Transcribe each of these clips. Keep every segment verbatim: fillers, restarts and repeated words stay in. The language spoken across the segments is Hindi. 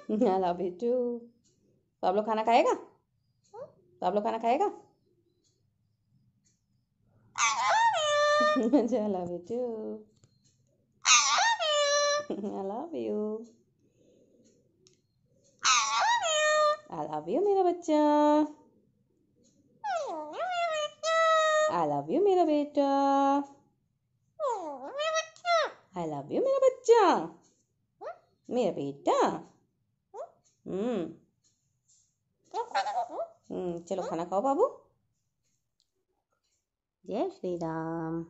I love you too. Pablo खाना खाएगा? पाब्लो खाना खाएगा? मुझे I love you too. I love you. I love you मेरा बच्चा. I love you मेरा बेटा. I love you मेरा बच्चा. मेरा बेटा. हम्म हम्म चलो खाना खाओ बाबू. जय श्री राम.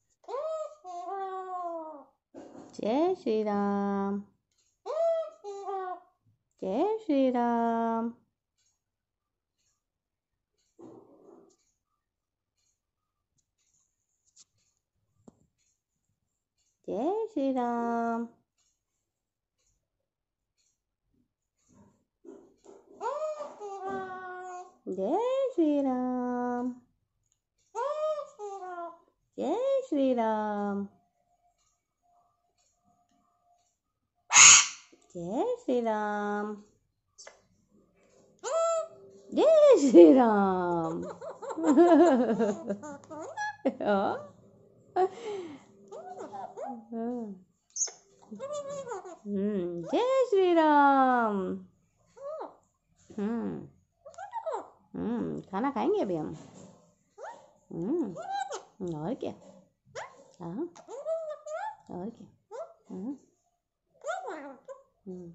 जय श्री राम. जय श्री राम. जय श्री राम. जय श्री राम. जय श्री राम. जय श्री राम. जय श्री राम. हम्म जय श्री राम. हम्म हम्म खाना खाएंगे अभी हम. हम्म और क्या. हाँ और क्या. हम्म हम्म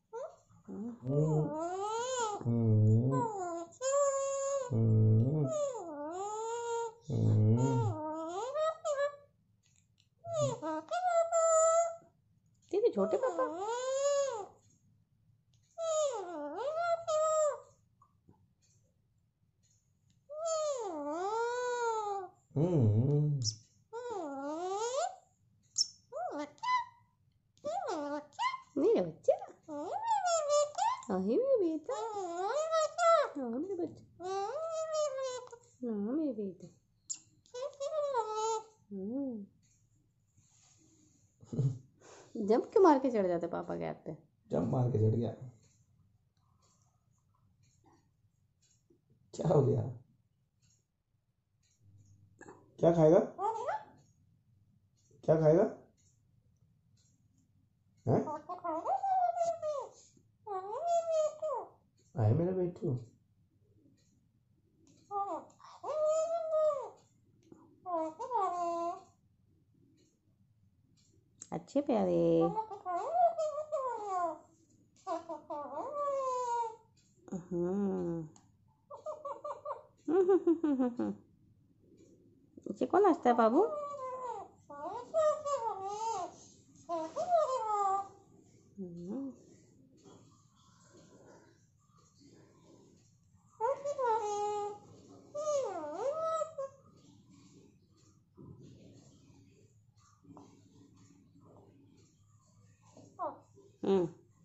तेरे छोटे पापा. मेरा बच्चा. हाँ मेरा बेटा. हाँ मेरा बच्चा. हाँ मेरा बेटा. जंप क्यों मार के चढ़ जाते पापा के हाथ पे. जंप मार के चढ़ गया. क्या हो गया. क्या खाएगा. क्या खाएगा. हैं? आए मेरा बेटू. अच्छे प्यारे. हम्म इसे कौन हंसता है बाबू. हम्म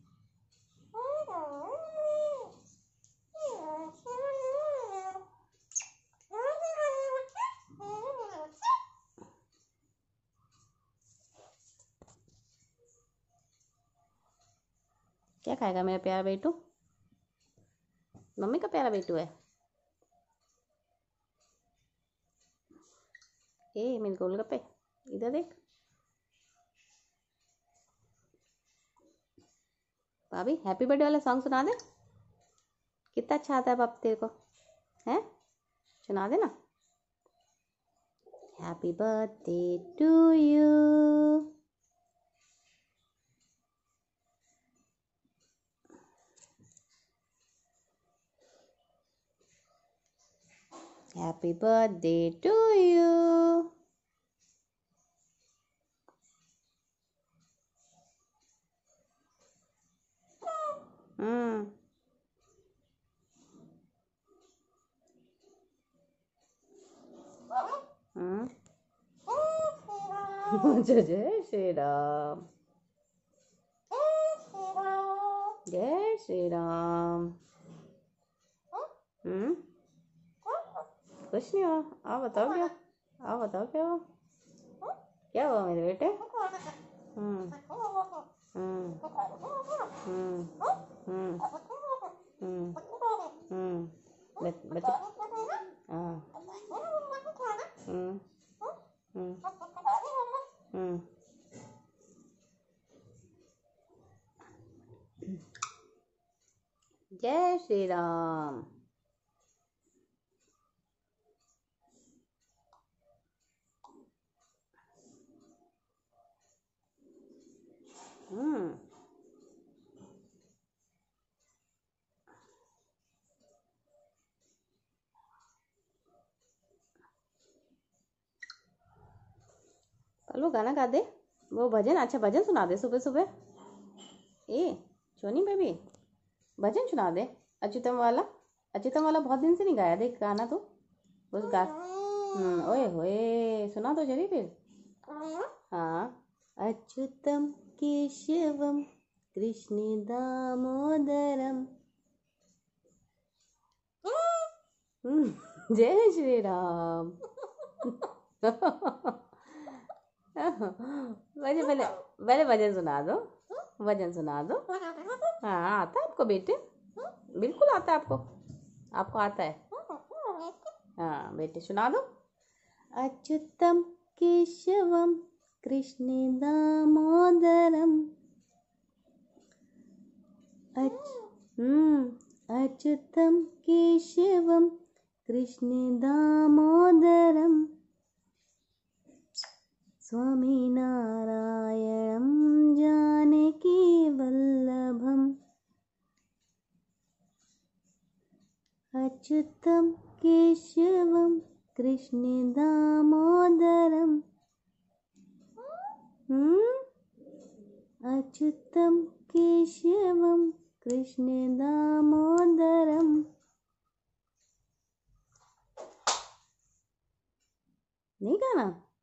क्या खाएगा मेरा प्यारा बेटू. मम्मी का प्यारा बेटू है. ए मेरे गोलगप्पे इधर देख. भाभी हैप्पी बर्थडे वाला सॉन्ग सुना दे. कितना अच्छा आता है बाप तेरे को. हैं सुना दे ना. Happy birthday to you. Happy birthday to you. Hmm hmm जय श्री राम. जय श्री राम. हम्म कुछ नहीं हुआ. आप बताओ क्या. आप बताओ क्या हुआ. क्या हुआ मेरे बेटे. हम्म हम्म हम्म हम्म हम्म हम्म बच- बच्चे हाँ हम्म हम्म हम्म जय श्री राम। हम्म पल्लू गाना गा दे, वो भजन, अच्छा भजन सुना दे सुबह सुबह। ए सोनी बेबी, भजन सुना दे अच्युतम वाला। अच्युतम वाला बहुत दिन से नहीं गाया देख गाना तो उस गा हम्म ओए होए सुना तो चली फिर। हाँ अच्युतम केशवम कृष्ण दामोदरम। हम्म, जय श्री राम। मुझे पहले पहले भजन सुना दो, भजन सुना दो। हाँ आता है आपको बेटे, बिल्कुल आता है आपको, आपको आता है। हाँ बेटे सुना दो। अच्युतम केशवम कृष्ण दामोदरम हम्म अच्युतम केशवम कृष्ण दामोदरम स्वामी नारायणं जानकी वल्लभम अच्युतम केशवम कृष्ण दामोदरम हम्म अच्युतम केशवम कृष्ण दामोदरम। नहीं गाना,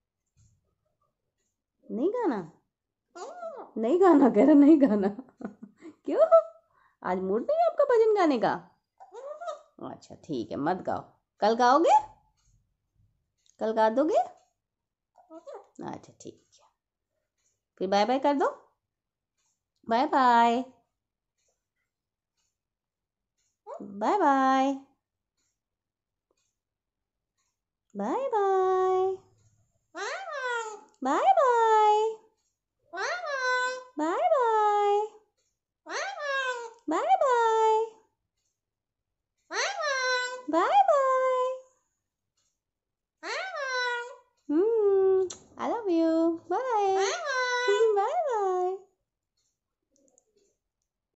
नहीं गाना, नहीं गाना कह रहा, नहीं गाना। क्यों, आज मूड नहीं है आपका भजन गाने का? अच्छा ठीक है मत गाओ, कल गाओगे, कल गा दोगे? अच्छा ठीक है, फिर बाय बाय कर दो, bye bye, bye bye, bye bye, bye bye, bye bye, bye bye, bye bye. Hmm I love you, bye.